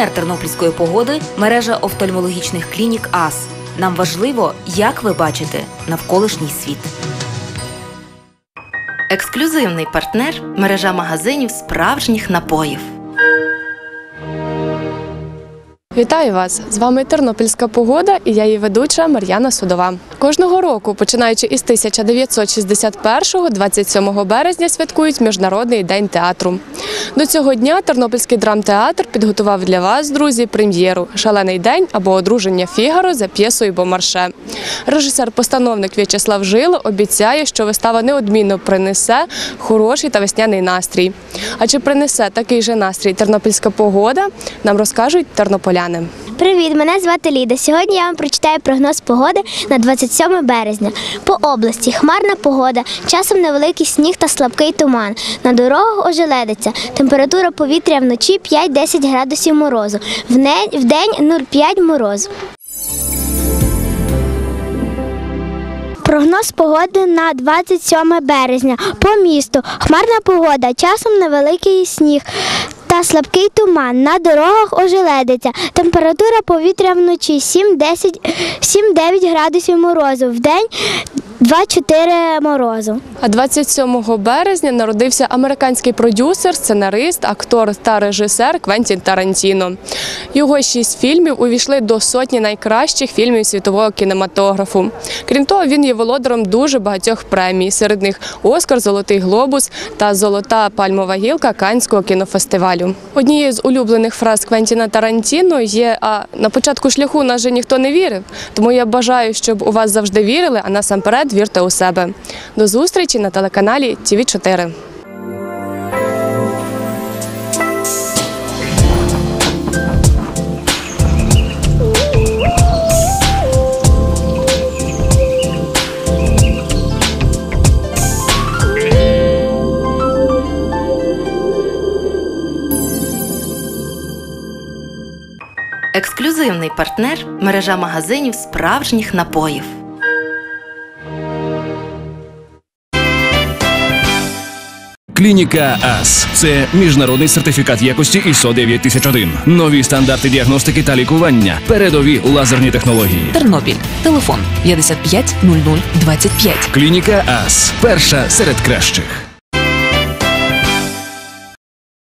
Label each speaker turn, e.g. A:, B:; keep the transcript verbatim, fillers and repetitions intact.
A: Партнер тернопільської погоди – мережа офтальмологічних клінік АС. Нам важливо, як ви бачите навколишній світ.
B: Ексклюзивний партнер – мережа магазинів справжніх напоїв.
C: Вітаю вас! З вами Тернопільська погода і я її ведуча Мар'яна Судова. Кожного року, починаючи із тисяча дев'ятсот шістдесят першого, двадцять сьомого березня святкують Міжнародний день театру. До цього дня Тернопільський драмтеатр підготував для вас, друзі, прем'єру «Шалений день» або «Одруження Фігаро» за п'єсою Бомарше. Режисер-постановник В'ячеслав Жило обіцяє, що вистава неодмінно принесе хороший та весняний настрій. А чи принесе такий же настрій тернопільська погода, нам розкажуть тернополяни.
D: Привіт, мене звати Ліда. Сьогодні я вам прочитаю прогноз погоди на двадцять сьоме березня. По області хмарна погода, часом невеликий сніг та слабкий туман. На дорогах ожеледиться. Температура повітря вночі п'ять-десять градусів морозу, вдень нуль цілих п'ять морозу. Прогноз погоди на двадцять сьоме березня. По місту хмарна погода, часом невеликий сніг та слабкий туман. На дорогах ожеледиться. Температура повітря вночі сім-дев'ять градусів морозу, вдень два-чотири морозу.
C: А двадцять сьомого березня народився американський продюсер, сценарист, актор та режисер Квентін Тарантіно. Його шість фільмів увійшли до сотні найкращих фільмів світового кінематографу. Крім того, він є володарем дуже багатьох премій. Серед них «Оскар», «Золотий глобус» та «Золота пальмова гілка» Каннського кінофестивалю. Однією з улюблених фраз Квентіна Тарантіно є «А на початку шляху нас же ніхто не вірив». Тому я бажаю, щоб у вас завжди вірили, а насамперед вірте у себе. До зустрічі на телеканалі Ті Ві чотири.
B: Ексклюзивний партнер – мережа магазинів справжніх напоїв.
E: Клініка АС – це міжнародний сертифікат якості ай ес о дев'ять тисяч один. Нові стандарти діагностики та лікування. Передові лазерні технології.
A: Тернопіль. Телефон п'ятдесят п'ять нуль нуль двадцять п'ять.
E: Клініка АС – перша серед кращих.